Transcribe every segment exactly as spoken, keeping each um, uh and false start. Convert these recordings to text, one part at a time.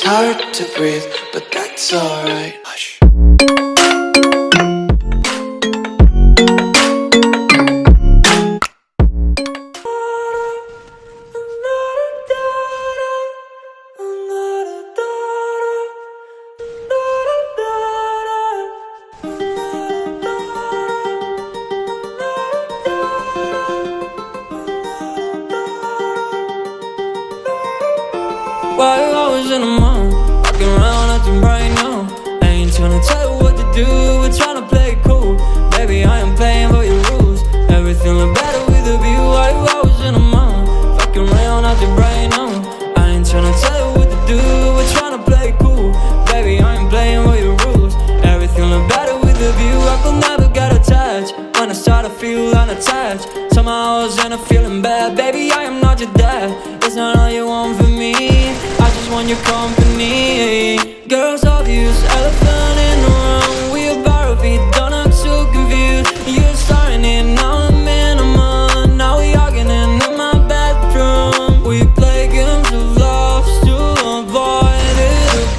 It's hard to breathe, but that's alright. Hush. Five hours in a month, walking around acting right now. I ain't tryna tell you what to do, we're tryna play it cool. Baby, I am playing by your rules. Everything look better with a view. Five hours in a month, fucking around acting right now. I ain't tryna tell you what to do, we're tryna play it cool. Baby, I am playing by your rules. Everything look better with a view. I could never get attached when I start to feel unattached. Somehow I was in a feeling bad. Baby, I am not your dad. It's not all you want from me, I just want your company. Girls obvious, elephant in the room. We about to be done, I'm so confused. You're starting it, now I'm in a month. Now we arguing in my bedroom. We play games of love to avoid the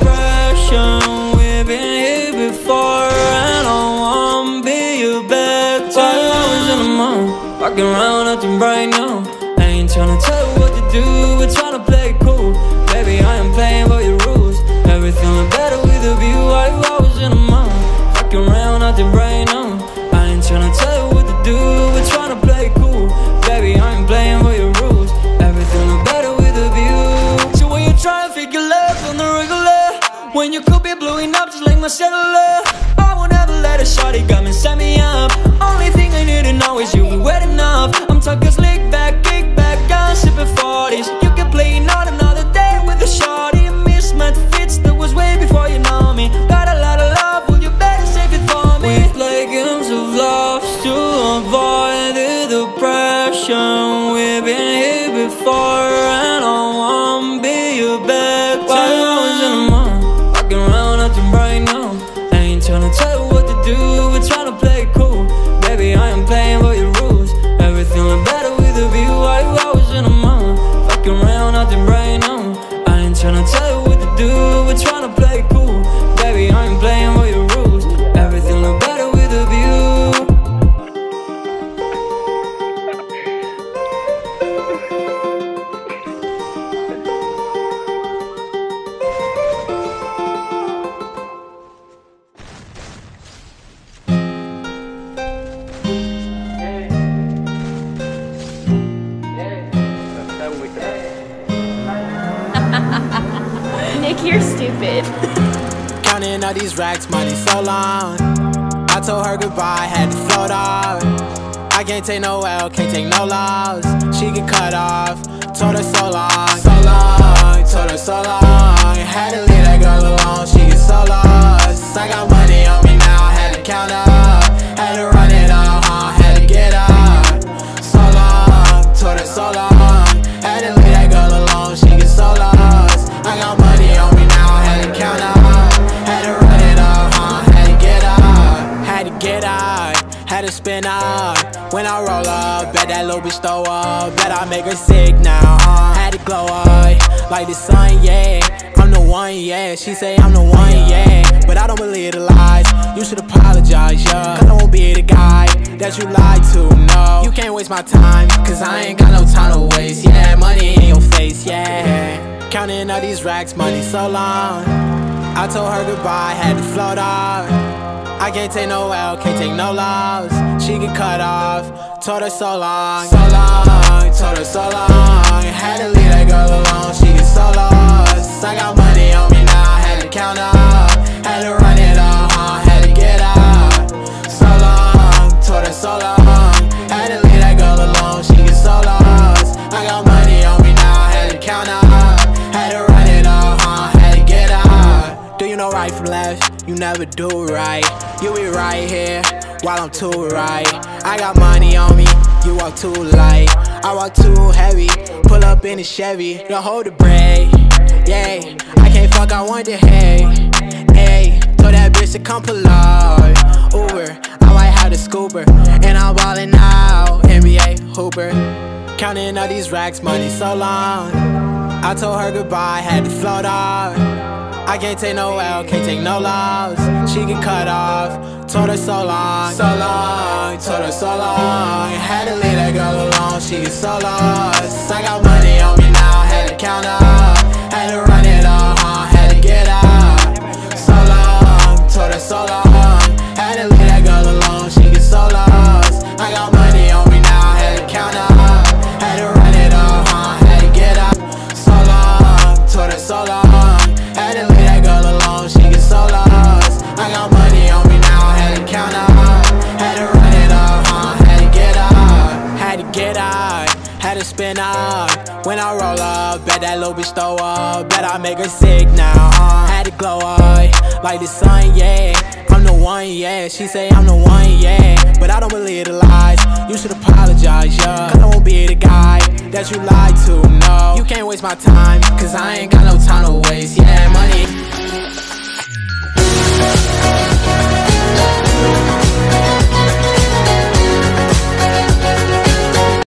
depression. We've been here before and I wanna be your bed. Five hours in a month, walking around acting right now. I ain't tryna tell you what to do, we're tryna play it cool. Baby, I am playing by your rules. Everything look better with a view. Five hours in a month, fucking around acting right now. I ain't tryna tell you what to do, we're tryna play it cool. Baby, I am playing by your rules. Everything look better with a view. So when you try to figure love on the regular, when you could be blowing up just like my cellular, I won't ever let a shawty come and set me up. Only thing I need to know is you be wet enough. I'm talking slick back, kick back, gun sipping forties. You can play not another day with a shawty. A mismatch fits that was way before you know me. Got a lot of love, well you better save it for me. We play games of love to avoid the depression. We've been here before and I wanna be your bed. Five hours in a month, walking around acting right now. I ain't tryna tell you what to do, we're tryna play it cool. Baby, I am playing by your rules. Everything look better with a view. Five hours in a month, fucking around acting right now. I ain't tryna tell you what to do, we're tryna play it cool. Baby, I am playing by your rules. Everything look better with a view. Nick, you're stupid. Counting all these racks, money so long. I told her goodbye, had to float off. I can't take no L, can't take no loss. She get cut off, told her so long, so long, told her so long. Had to leave that girl alone, she get so lost. I got money on me now, had to count up. Had to run it up, huh, had to get up. So long, told her so long. Had to leave that girl alone, she get so lost. I got money on me now, had to count up. Had to run it up, huh, had to get up. Had to get up, had to spin up. When I roll up, bet that little bitch throw up. Bet I make her sick now, uh. Had to glow up, like the sun, yeah. I'm the one, yeah. She say I'm the one, yeah. But I don't believe the lies, you should apologize, yeah. Cause I won't be the guy that you lied to, no. You can't waste my time, cause I ain't got no time to waste, yeah. Money in your face, yeah. Counting all these racks, money so long. I told her goodbye, had to float off. I can't take no L, can't take no loss. She get cut off, told her so long, so long, told her so long. Had to leave that girl alone, she get so lost. I got money on me now, had to count up. Had to run it up, huh, had to get up. So long, told her so long. Had to leave that girl alone, she get so lost. I got money on me now, had to count up. Had to run it up, huh, had to get up. Do you know right from left? You never do right. You be right here, while I'm too right. I got money on me, you walk too light. I walk too heavy, pull up in a Chevy. Don't hold the brake, yeah. I can't fuck, I want the hay, hey. Told that bitch to come pull up, Uber. I might have the scooper, and I'm ballin' out, N B A hooper. Counting all these racks, money so long. I told her goodbye, had to float off. I can't take no L, can't take no loss. She get cut off, told her so long, so long, told her so long. Had to leave that girl alone, she get so lost. I got money on me now, had to count up, had to run it all, huh? Had to get up. So long, told her so long, had to leave that girl alone, she get so lost. I got money on me now, had to count up, had to run it all, huh? Had to get up. So long, told her so long, had to leave that girl alone, she get so lost. I got money on me now, had to count up, had to run it up, huh? Had to get up, had to get up, had to spin up. When I roll up, bet that little bitch throw up, bet I make her sick now, uh. Had to glow up, like the sun, yeah. I'm the one, yeah, she say I'm the one, yeah. But I don't believe the lies, you should apologize, yeah. Cause I won't be the guy that you lied to, no. You can't waste my time, cause I ain't got no time to waste, yeah.